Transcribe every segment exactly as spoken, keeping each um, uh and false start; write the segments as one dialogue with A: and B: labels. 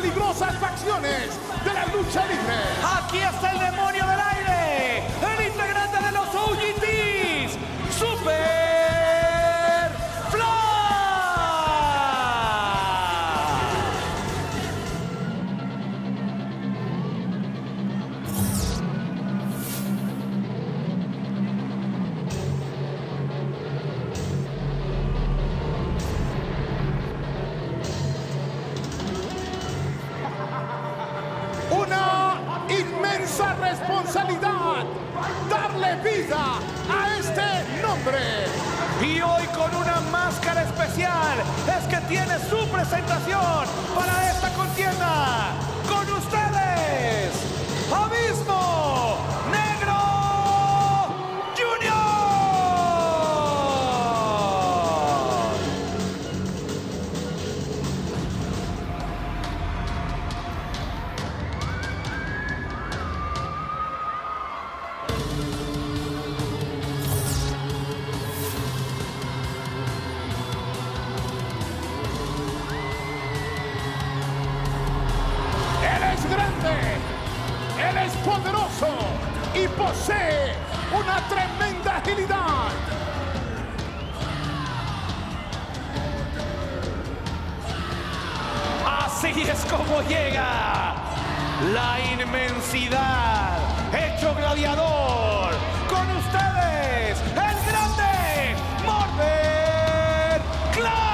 A: peligrosas facciones de la lucha libre.
B: Aquí está el demonio del aire, el integrante de los O G Ts, Super
A: Inmensa responsabilidad, darle vida a este nombre.
B: Y hoy con una máscara especial es que tiene su presentación para esta contienda. Con ustedes, Abismo Negro Junior.
A: Grande, él es poderoso y posee una tremenda agilidad.
B: Así es como llega la inmensidad, hecho gladiador. Con ustedes, el grande Morber Clark.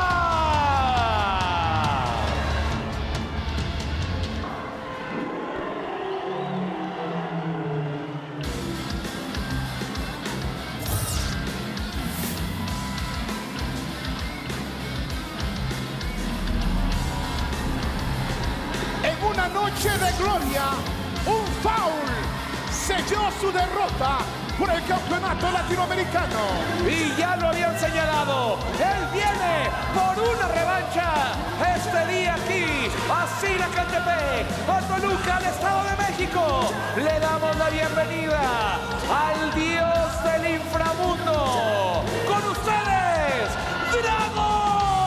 A: Una noche de gloria, un foul selló su derrota por el campeonato latinoamericano.
B: Y ya lo habían señalado, él viene por una revancha este día aquí, a Siracantepec, a Toluca, al Estado de México. Le damos la bienvenida al dios del inframundo. Con ustedes, Drago.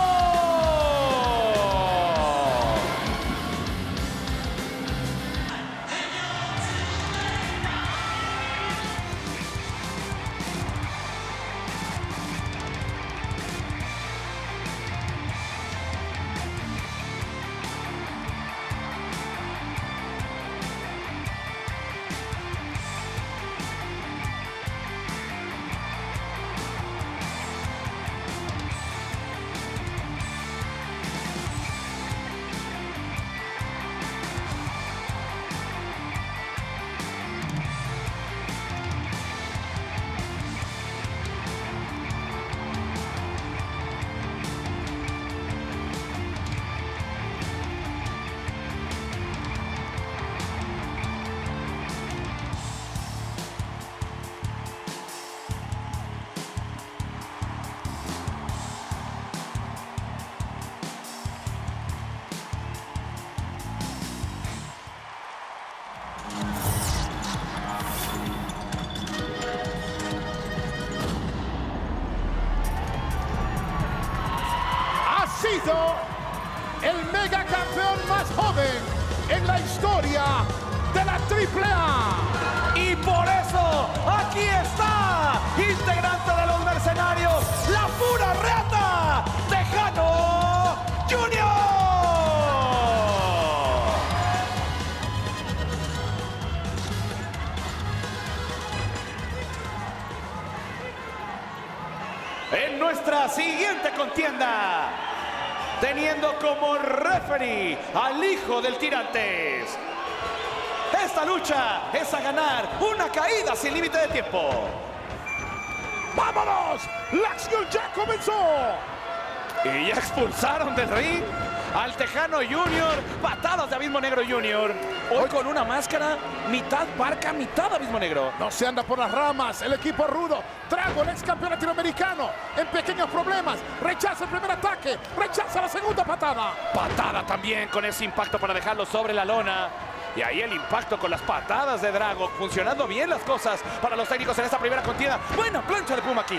A: sido el mega campeón más joven en la historia de la triple A.
B: Y por eso aquí está, integrante de los Mercenarios, la pura reata, Tejano Junior. En nuestra siguiente contienda, teniendo como referee al hijo del Tirantes. Esta lucha es a ganar una caída sin límite de tiempo.
A: ¡Vámonos! ¡La acción ya comenzó!
B: Y ya expulsaron del ring al Tejano Junior. Patadas de Abismo Negro Junior. Hoy, Hoy con una máscara mitad parca, mitad Abismo Negro.
A: No se anda por las ramas el equipo rudo. Drago, el ex campeón latinoamericano, en pequeños problemas. Rechaza el primer ataque, rechaza la segunda patada.
B: Patada también con ese impacto para dejarlo sobre la lona. Y ahí el impacto con las patadas de Drago. Funcionando bien las cosas para los técnicos en esta primera contienda. Buena plancha de Puma King.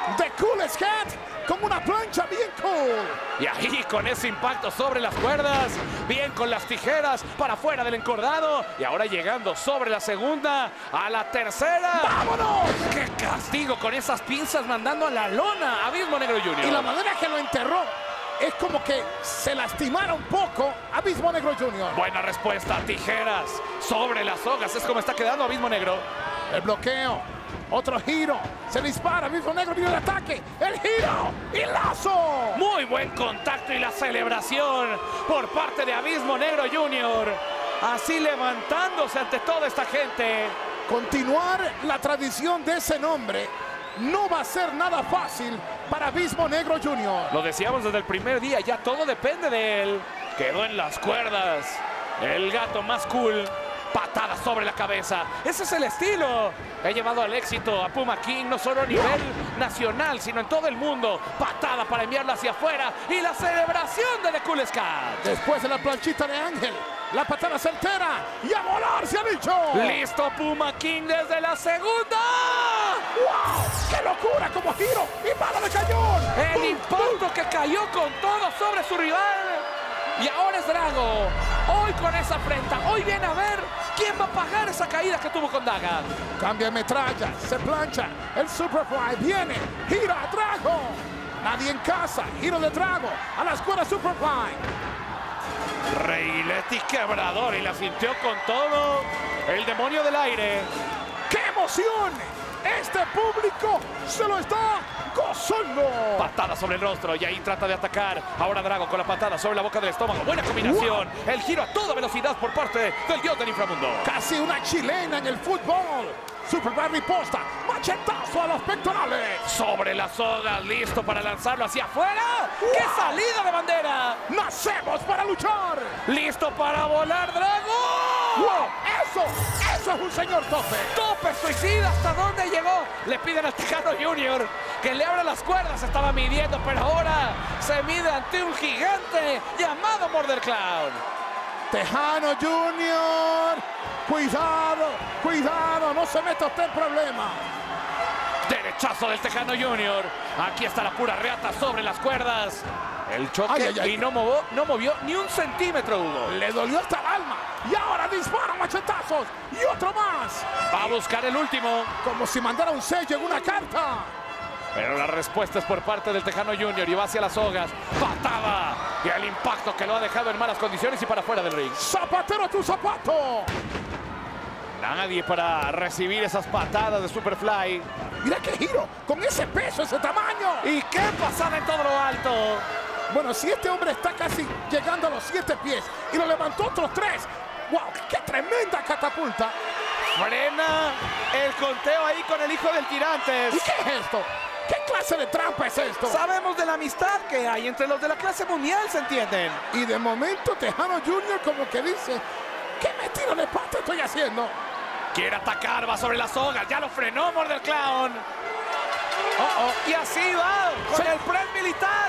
A: The Coolest Cat con una plancha bien cool.
B: Y ahí con ese impacto sobre las cuerdas, bien con las tijeras para afuera del encordado. Y ahora llegando sobre la segunda, a la tercera.
A: ¡Vámonos!
B: ¡Qué castigo con esas pinzas mandando a la lona! Abismo Negro junior.
A: Y la manera que lo enterró es como que se lastimara un poco Abismo Negro junior
B: Buena respuesta, tijeras sobre las sogas. Es como está quedando Abismo Negro.
A: El bloqueo, otro giro, se dispara, Abismo Negro viene el ataque, el giro y lazo.
B: Muy buen contacto y la celebración por parte de Abismo Negro junior Así levantándose ante toda esta gente.
A: Continuar la tradición de ese nombre no va a ser nada fácil para Abismo Negro junior
B: Lo decíamos desde el primer día, ya todo depende de él. Quedó en las cuerdas. El gato más cool. Patada sobre la cabeza. Ese es el estilo. Ha llevado al éxito a Puma King, no solo a nivel nacional, sino en todo el mundo. Patada para enviarla hacia afuera. Y la celebración de The Coolest Cat.
A: Después de la planchita de Ángel, la patada certera y a volar se ha dicho.
B: Listo Puma King desde la segunda.
A: ¡Wow! ¡Qué locura como giro y bala de cañón!
B: El impacto que cayó con todo sobre su rival. Y ahora es Drago. Hoy con esa afrenta. Hoy viene a ver quién va a pagar esa caída que tuvo con Daga.
A: Cambia de metralla, se plancha. El Superfly viene, gira a Drago. Nadie en casa, giro de Drago a la escuela Superfly.
B: Reileti quebrador y la sintió con todo. El demonio del aire.
A: ¡Qué emoción! Este público se lo está gozando.
B: Patada sobre el rostro y ahí trata de atacar. Ahora Drago con la patada sobre la boca del estómago. Buena combinación. Wow. El giro a toda velocidad por parte del dios del inframundo.
A: Casi una chilena en el fútbol. Superman riposta. Machetazo a los pectorales.
B: Sobre las sogas, listo para lanzarlo hacia afuera. Wow. ¡Qué salida de bandera!
A: ¡Nacemos para luchar!
B: ¡Listo para volar, Drago!
A: ¡Wow! ¡Eso! ¡Eso es un señor tope!
B: ¡Tope suicida! ¿Hasta dónde llegó? Le piden al Tejano junior que le abra las cuerdas. Estaba midiendo, pero ahora se mide ante un gigante llamado Murder Clown.
A: Tejano junior Cuidado, cuidado, no se meta usted en problemas.
B: Derechazo del Tejano junior Aquí está la pura reata sobre las cuerdas. El choque ay, ay, ay. y no movió, no movió ni un centímetro, Hugo.
A: Le dolió hasta el alma. Y ahora dispara machetazos. Y otro más.
B: Va a buscar el último.
A: Como si mandara un sello en una carta.
B: Pero la respuesta es por parte del Tejano junior y va hacia las sogas. Patada. Y el impacto que lo ha dejado en malas condiciones y para afuera del ring.
A: Zapatero a tu zapato.
B: Nadie para recibir esas patadas de Superfly.
A: Mira qué giro, con ese peso, ese tamaño.
B: Y qué pasada en todo lo alto.
A: Bueno, si este hombre está casi llegando a los siete pies y lo levantó otros tres. ¡Wow! ¡Qué tremenda catapulta!
B: Frena el conteo ahí con el hijo del Tirantes.
A: ¿Y qué es esto? ¿Qué clase de trampa es esto?
B: Sabemos de la amistad que hay entre los de la clase mundial, ¿se entienden?
A: Y de momento Tejano junior como que dice, ¿qué metida de pata estoy haciendo?
B: Quiere atacar, va sobre la soga, ya lo frenó Murder Clown. Oh, oh. Y así va, con Se... el press militar.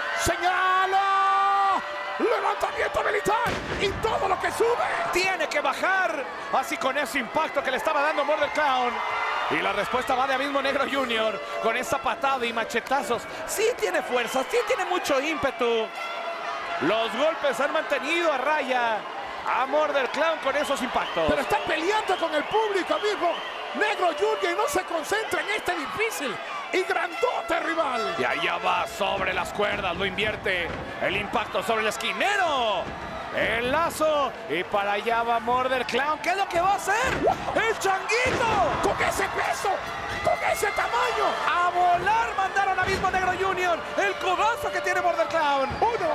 A: ¡Señala! ¡Levantamiento militar! ¡Y todo lo que sube!
B: Tiene que bajar, así con ese impacto que le estaba dando Murder Clown. Y la respuesta va de Abismo Negro junior con esa patada y machetazos. Sí tiene fuerza, sí tiene mucho ímpetu. Los golpes han mantenido a raya a Murder Clown con esos impactos.
A: Pero está peleando con el público, amigo. Negro junior y no se concentra en este difícil y grandote rival.
B: Y allá va sobre las cuerdas, lo invierte. El impacto sobre el esquinero. El lazo. Y para allá va Murder Clown. ¿Qué es lo que va a hacer? ¡Wow! ¡El changuito!
A: ¡Con ese peso! ¡Con ese tamaño!
B: ¡A volar mandaron a Abismo Negro junior! ¡El codazo que tiene Murder Clown!
A: ¡Uno!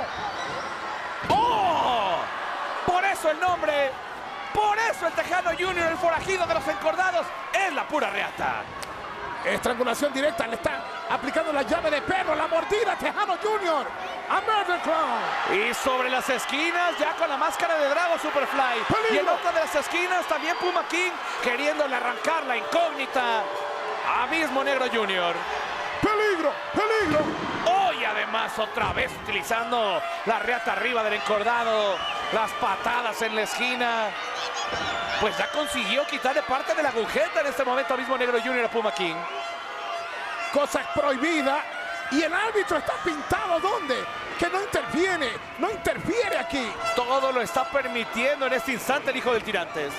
B: ¡Oh! Por eso el nombre. Por eso el Tejano junior, el forajido de los encordados, es la pura reata.
A: Estrangulación directa, le está aplicando la llave de perro, la mordida Tejano junior a Murder Clown.
B: Y sobre las esquinas, ya con la máscara de Drago Superfly. ¡Peligro! Y en otra de las esquinas también Puma King queriéndole arrancar la incógnita a Abismo Negro junior
A: ¡Peligro! ¡Peligro!
B: Hoy además otra vez utilizando la reata arriba del encordado, las patadas en la esquina. Pues ya consiguió quitarle parte de la agujeta en este momento Abismo Negro junior a Puma King.
A: cosa prohibida. Y el árbitro está pintado, ¿dónde? Que no interviene, no interfiere aquí.
B: Todo lo está permitiendo en este instante el hijo del Tirantes.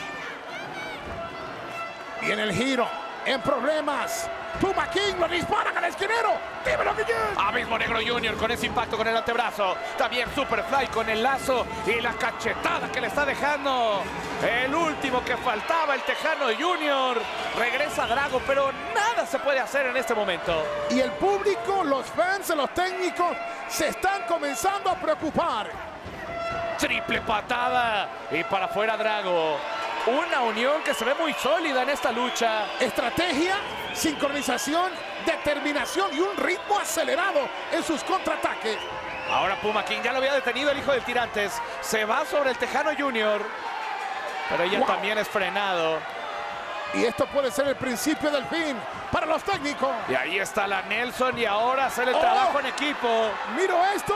A: Viene el giro, en problemas. Puma King lo disparan al esquinero. Dímelo, Guillén.
B: Abismo Negro junior con ese impacto con el antebrazo. También Superfly con el lazo y la cachetada que le está dejando. El último que faltaba, el Tejano junior. Regresa Drago, pero nada se puede hacer en este momento.
A: Y el público, los fans, los técnicos se están comenzando a preocupar.
B: Triple patada y para afuera Drago. Una unión que se ve muy sólida en esta lucha.
A: Estrategia, sincronización, determinación y un ritmo acelerado en sus contraataques.
B: Ahora Puma King ya lo había detenido el hijo del Tirantes. Se va sobre el Tejano junior. Pero ella wow. también es frenado.
A: Y esto puede ser el principio del fin para los técnicos.
B: Y ahí está la Nelson y ahora hacer el oh, trabajo en equipo.
A: Miro esto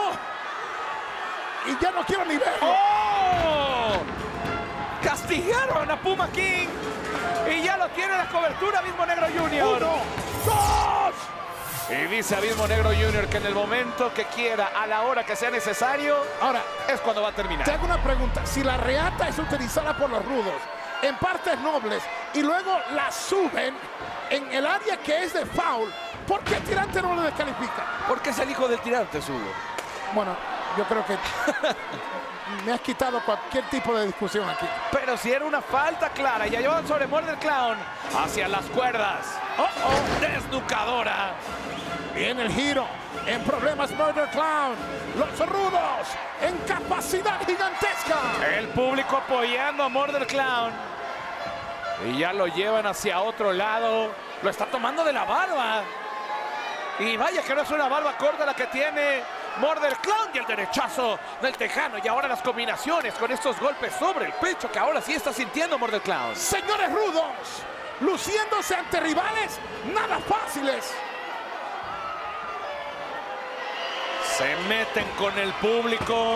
A: y ya no quiero ni verlo.
B: ¡Oh! Castigaron a Puma King y ya lo tiene la cobertura Abismo Negro junior.
A: Uno, dos.
B: Y dice Abismo Negro junior que en el momento que quiera, a la hora que sea necesario,
A: ahora
B: es cuando va a terminar.
A: Te hago una pregunta. Si la reata es utilizada por los rudos en partes nobles y luego la suben en el área que es de foul, ¿por qué el Tirante no lo descalifica?
B: Porque es el hijo del Tirante, Hugo.
A: Bueno, yo creo que me has quitado cualquier tipo de discusión aquí.
B: Pero si era una falta clara, ya llevan sobre Murder Clown hacia las cuerdas. ¡Oh, oh! Desnucadora.
A: Viene el giro. En problemas Murder Clown. Los rudos en capacidad gigantesca.
B: El público apoyando a Murder Clown. Y ya lo llevan hacia otro lado. Lo está tomando de la barba. Y vaya que no es una barba corta la que tiene Murder Clown, y el derechazo del Tejano. Y ahora las combinaciones con estos golpes sobre el pecho que ahora sí está sintiendo Murder Clown.
A: Señores rudos, luciéndose ante rivales nada fáciles.
B: Se meten con el público.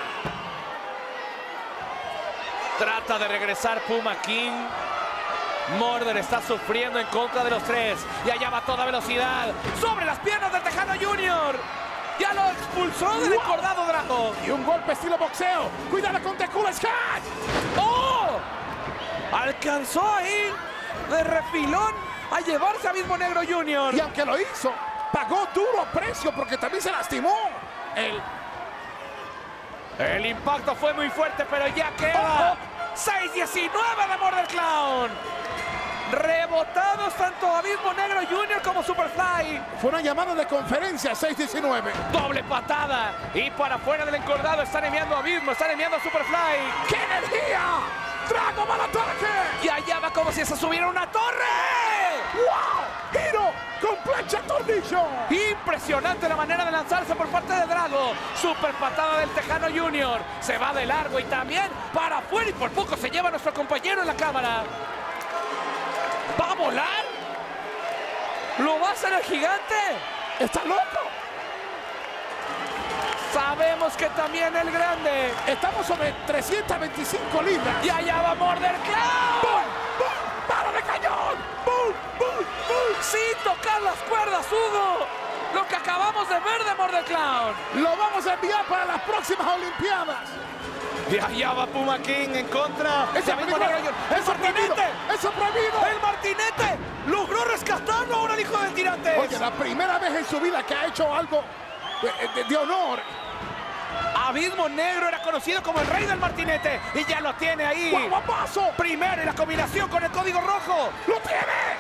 B: Trata de regresar Puma King. Murder está sufriendo en contra de los tres. Y allá va a toda velocidad. Sobre las piernas del Tejano junior. Ya lo expulsó del encordado Drago.
A: Y un golpe estilo boxeo. Cuidado con The Cool Scat.
B: ¡Oh! Alcanzó ahí de refilón a llevarse a Abismo Negro junior.
A: Y aunque lo hizo, pagó duro precio porque también se lastimó. El,
B: El impacto fue muy fuerte, pero ya queda. Oh, oh. seis diecinueve de Murder Clown. Rebotados tanto Abismo Negro junior como Superfly.
A: Fue una llamada de conferencia, seis diecinueve.
B: Doble patada. Y para afuera del encordado están enviando a Abismo, están enviando a Superfly.
A: ¡Qué energía! ¡Drago va al ataque!
B: Y allá va como si se subiera una torre.
A: ¡Wow! ¡Giro con plancha tornillo!
B: Impresionante la manera de lanzarse por parte de Drago. Super patada del Tejano junior. Se va de largo y también para afuera y por poco se lleva a nuestro compañero en la cámara. ¿Va a volar? ¿Lo va a hacer el gigante?
A: ¡Está loco!
B: Sabemos que también el grande.
A: Estamos sobre trescientas veinticinco libras.
B: Y allá va Murder Clown.
A: ¡Bum! ¡Bum! ¡Palo de cañón! ¡Bum! ¡Bum! ¡Bum!
B: Sin tocar las cuerdas, Hugo. Lo que acabamos de ver de Murder Clown.
A: Lo vamos a enviar para las próximas Olimpiadas.
B: Y allá va Puma King en contra.
A: ¡Ese
B: ¡El martinete!
A: ¡Eso prohibido!
B: ¡El martinete! ¡Logró rescatarlo ahora el hijo del Tirante!
A: Oye, la primera vez en su vida que ha hecho algo de, de, de honor.
B: Abismo Negro era conocido como el rey del martinete. Y ya lo tiene ahí.
A: ¡Guapazo!
B: Primero en la combinación con el código rojo.
A: ¡Lo tiene!